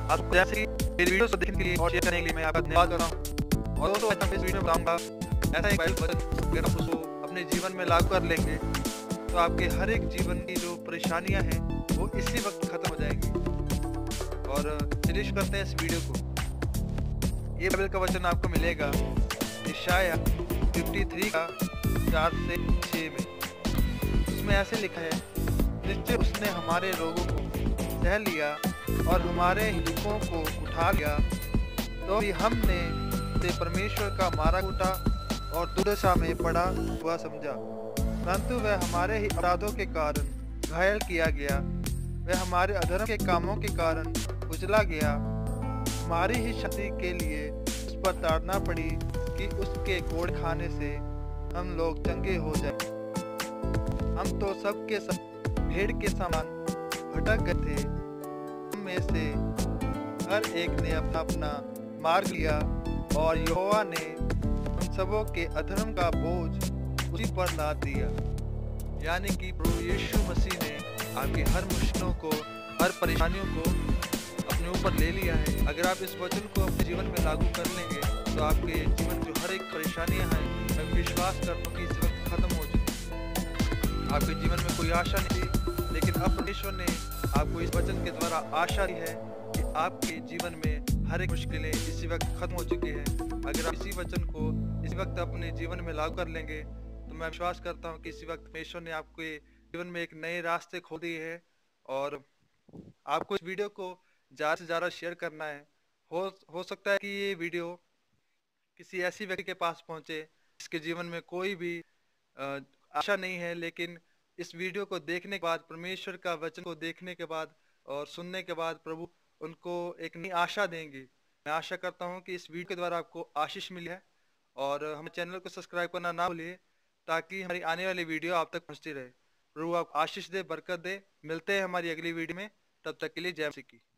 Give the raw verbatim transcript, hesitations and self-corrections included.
आप जैसे कि मेरी वीडियो को देखने के लिए और शेयर करने के लिए मैं आपका धन्यवाद कर रहा हूँ। और दोस्तों इस वीडियो में बताऊंगा ऐसा एक बाइबल वचन, अगर आप उसको अपने जीवन में लागू कर लेंगे तो आपके हर एक जीवन की जो परेशानियां हैं वो इसी वक्त खत्म हो जाएंगी। और चलिए शुरू करते हैं इस वीडियो को। ये बाइबल का वचन आपको मिलेगा यशायाह तिरेपन का चार से छह में। उसमें ऐसे लिखा है, निश्चय उसने हमारे रोगों को सह लिया और हमारे दुखों को उठा लिया, तो भी हमने उसे परमेश्वर का मारा कूटा और दुर्दशा में पड़ा हुआ समझा। परंतु वह हमारे ही अपराधों के कारण घायल किया गया, वह हमारे अधर्म के कामों के कारण कुचला गया। हमारी ही क्षति के लिए उस पर ताड़ना पड़ी कि उसके कोड़ खाने से हम लोग चंगे हो जाए। हम तो सब के सब भेड़ के समान भटक गए थे, हम में से हर एक ने अपना अपना मार्ग लिया और यहोवा ने हम सबों के अधर्म का बोझ उसी पर लाद दिया। यानी कि प्रभु यीशु मसीह ने आपकी हर मुश्किलों को, हर परेशानियों को अपने ऊपर ले लिया है। अगर आप इस वचन को अपने जीवन में लागू कर लेंगे तो आपके जीवन जो हर एक परेशानियां हैं, मैं विश्वास करता हूँ कि इस वक्त खत्म हो चुकी। आपके जीवन में कोई आशा नहीं थी, लेकिन अब परमेश्वर ने आपको इस वचन के द्वारा आशा दी है कि आपके जीवन में हर एक मुश्किलें इसी वक्त खत्म हो चुकी है। अगर आप इसी वचन को इसी वक्त अपने जीवन में लागू कर लेंगे तो मैं विश्वास करता हूँ कि इसी वक्त परमेश्वर ने आपके जीवन में एक नए रास्ते खोल दिए हैं। और आपको इस वीडियो को ज़्यादा से ज़्यादा शेयर करना है। हो हो सकता है कि ये वीडियो किसी ऐसी व्यक्ति के पास पहुंचे जिसके जीवन में कोई भी अ, आशा नहीं है, लेकिन इस वीडियो को देखने के बाद, परमेश्वर का वचन को देखने के बाद और सुनने के बाद प्रभु उनको एक नई आशा देंगे। मैं आशा करता हूं कि इस वीडियो के द्वारा आपको आशीष मिली है। और हमारे चैनल को सब्सक्राइब करना ना भूलिए ताकि हमारी आने वाली वीडियो आप तक पहुंचती रहे। प्रभु आप आशीष दे, बरकत दे। मिलते हैं हमारी अगली वीडियो में, तब तक के लिए जय मसीह की।